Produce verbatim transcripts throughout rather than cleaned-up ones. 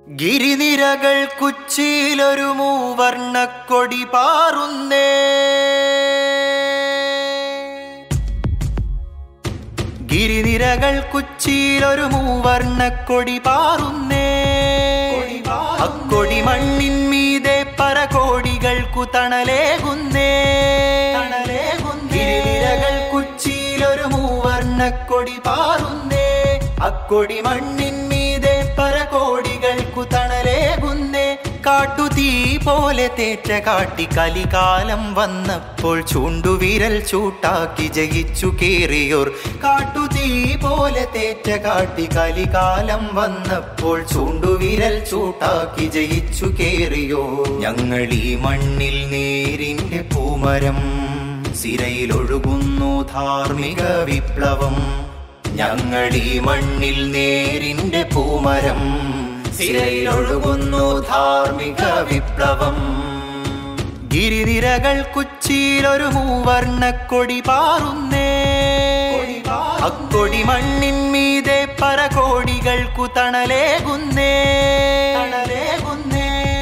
ഗിരിനിരകൾ കുച്ചിയിലൊരു മൂവർണ്ണക്കൊടി പാറുന്നേ. ഗിരിനിരകൾ കുച്ചിയിലൊരു മൂവർണ്ണക്കൊടി പാറുന്നേ. അക്കൊടി മണ്ണിൻ മീതെ പരകോടികൾക്കു തണലേകുന്നേ. ഗിരിനിരകൾ കുച്ചിയിലൊരു മൂവർണ്ണക്കൊടി പാറുന്നേ. അക്കൊടി മണ്ണിൻ മീതെ പരകോടികൾക്കു തണലേകുന്നേ. കാട്ടുതീ പോലെ തേറ്റ കാട്ടി കലികാലം വന്നപ്പോൾ ചൂണ്ടുവിരൽ ചൂട്ടാക്കി ജയിച്ചു കേറിയോർ. കാട്ടുതീ പോലെ തേറ്റ കാട്ടി കലികാലം വന്നപ്പോൾ ചൂണ്ടുവിരൽ ചൂട്ടാക്കി ജയിച്ചു കേറിയോ. ഞങ്ങളീ മണ്ണിൽ നേരിന്റെ പൂമരം, സിരയിലൊഴുകുന്നു ധാർമ്മിക വിപ്ലവം. ഞങ്ങളീ മണ്ണിൽ നേരിന്റെ പൂമരം, സിരയിലൊഴുകുന്നു ധാർമ്മിക വിപ്ലവം. ഗിരിനിരകൾ കുച്ചിയിലൊരു മൂവർണ്ണക്കൊടി പാറുന്നേ. അക്കൊടി മണ്ണിൻ മീതെ പരകോടികൾക്കു തണലേകുന്നേ. തണലേകുന്നേ.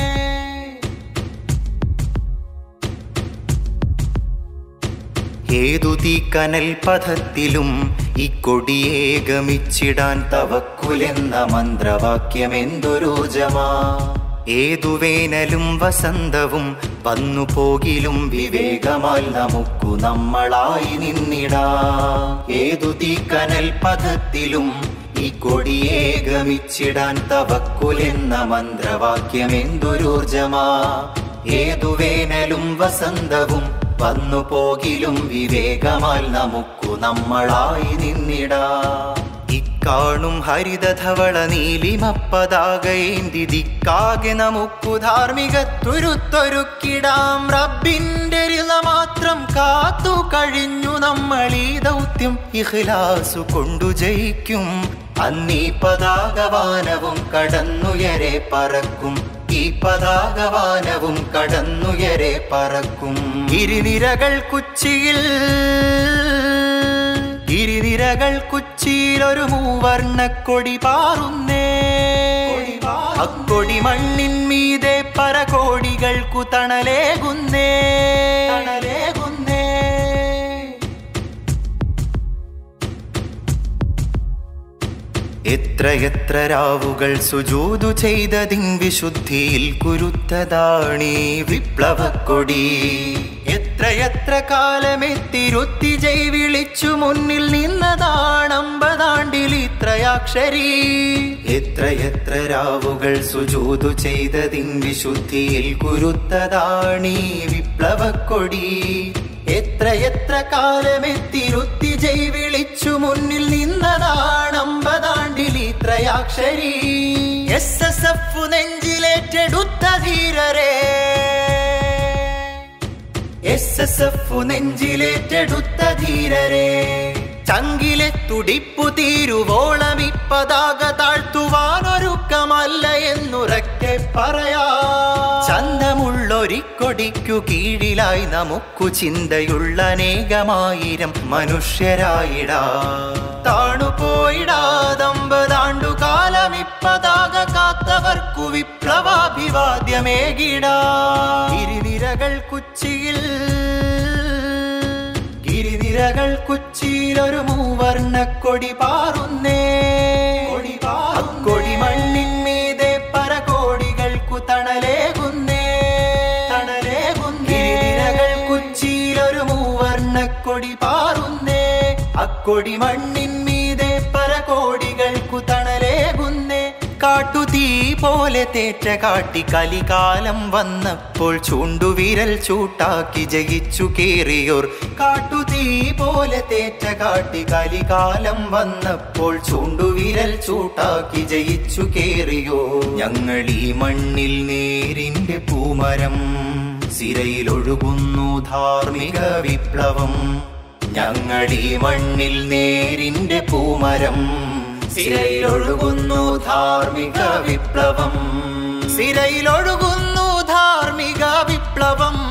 ഏതു തീക്കനൽ പഥത്തിലും ഈ കൊടിയെ ഗമിച്ചിടാൻ തവക്കുലെന്ന മന്ത്രവാക്യമെന്തൊരോജമാ. ഏതു വേനലും വസന്തവും വന്നു പോകിലും വിവേകമായി നമുക്കു നമ്മളായി നിന്നിടാ. ഏതു തീക്കനൽ പഥത്തിലും ഈ കൊടിയെ ഗമിച്ചിടാൻ തവക്കുലെന്ന മന്ത്രവാക്യമെന്തൊരോർജമാ. ഏതു വേനലും വസന്തവും വന്നു പോകിലും വിവേകമായി നമുക്കു നമ്മളായി നിന്നിടാ. ഇക്കാണും ഹരിതധവള നീലിമപ്പതാകേന്തി ദിക്കാകെ നമുക്കു ധാർമ്മികത്തുരുത്തൊരുക്കിടാം. റബ്ബിന്റെ രിള മാത്രം കാത്തു കഴിഞ്ഞു നമ്മൾ ഈ ദൗത്യം ഇഖ്ലാസു കൊണ്ടു ജയിക്കും. അന്നീ പതാകവാനവും കടന്നുയരെ പറക്കും. ഈ പതാകവാനവും കടന്നുയരെ പറക്കും. ഗിരിനിരകൾ കുച്ചിയിൽ ഗിരിനിരകൾ കുച്ചിയിലൊരു മൂവർണ്ണക്കൊടി പാറുന്നേ. അക്കൊടി മണ്ണിൻ മീതെ പരകോടികൾക്കു തണലേകുന്നേ. തണലേകുന്നേ. എത്രയെത്ര രാവുകൾ സുജൂദു ചെയ്തതിൻ വിശുദ്ധിയിൽ കുരുത്തതാണീ വിപ്ലവക്കൊടി. എത്രയെത്ര കാലമെത്തിരുത്തി ജയ് വിളിച്ചു മുന്നിൽ നിന്നതാണമ്പതാണ്ടിൽ ഇത്രയാക്ഷരി. എത്രയെത്ര രാവുകൾ സുജൂദു ചെയ്തതിൻ വിശുദ്ധിയിൽ കുരുത്തതാണീ വിപ്ലവക്കൊടി. എത്രയെത്ര കാലമെത്തിരുത്തി ജയ് വിളിച്ചു മുന്നിൽ നിന്നതാണമ്പതാണ്ടിൽ ഇത്രയാക്ഷരി. എസ് എസ് എഫ് നെഞ്ചിലേറ്റെടുത്ത ധീരരേ, എസ് എസ് എഫ് നെഞ്ചിലേറ്റെടുത്ത ധീരരേ. ചങ്കിലെ തുടിപ്പു തീരുവോളം ഇപ്പതാക താഴ്ത്തുവാനൊരുക്കമല്ല എന്നുറക്കെ പറയാ. ചന്തമുള്ളൊരിക്കൊടിക്കു കീഴിലായി നമുക്കു ചിന്തയുള്ള അനേകമായിരം മനുഷ്യരായിടാ. താണുപോയിടാതമ്പതാണ്ടു കാലം ഇപ്പതാക കാത്തവർക്കു വിപ്ലവാഭിവാദ്യമേകിടാ. ഗിരിനിരകൾ കുച്ചിയിൽ ഗിരിനിരകൾ കുച്ചിയിലൊരു മൂവർണ്ണക്കൊടി പാറുന്നേ. അക്കൊടി മണ്ണിൻ മീതെ പരകോടികൾക്കു തണലേകുന്നേ. തണലേകുന്നേ. ഗിരിനിരകൾ കുച്ചിയിലൊരു മൂവർണ്ണക്കൊടി പാറുന്നേ. അക്കൊടി മണ്ണിൻ മീതെ പരകോടികൾക്കു തണലേകുന്നേ. കാട്ടുതീ പോലെ തേറ്റ കാട്ടി കലികാലം വന്നപ്പോൾ ചൂണ്ടുവിരൽ ചൂട്ടാക്കി ജയിച്ചു കേറിയോർ. കാട്ടുതീ പോലെ തേറ്റ കാട്ടി കലികാലം വന്നപ്പോൾ ചൂണ്ടുവിരൽ ചൂട്ടാക്കി ജയിച്ചു കേറിയോ. ഞങ്ങളീ മണ്ണിൽ നേരിന്റെ പൂമരം, സിരയിലൊഴുകുന്നു ധാർമ്മിക വിപ്ലവം. ഞങ്ങളീ മണ്ണിൽ നേരിന്റെ പൂമരം, സിരയിലൊഴുകുന്നു ധാർമ്മിക വിപ്ലവം. സിരയിലൊഴുകുന്നു ധാർമ്മിക വിപ്ലവം.